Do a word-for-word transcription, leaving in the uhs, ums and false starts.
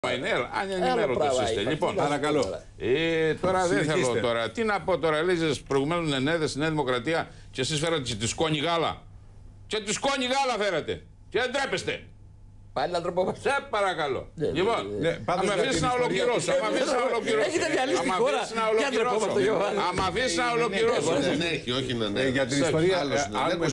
Αν ενημέρωτες είστε. Λοιπόν, παρακαλώ. Ε, τώρα δεν θέλω τώρα. Τι να πω τώρα, Ελίζες προηγουμένως Νενέδες στη Νέα Δημοκρατία και εσείς φέρατε τη σκόνη γάλα. Και τη σκόνη γάλα φέρατε. Και δεν τρέπεστε. Πάλι να τροποποιήσω. Σε παρακαλώ. Ναι, Λοιπόν, ναι, ναι. αν με αφήσεις να ολοκληρώσω. Αν με αφήσεις να ολοκληρώσω. Έχετε διαλύσει τη χώρα. Αν με αφήσεις να ολοκληρώσω. Αν με αφήσεις να ολοκληρώσω. Δεν έχει, όχι να ναι. Για την ιστορία.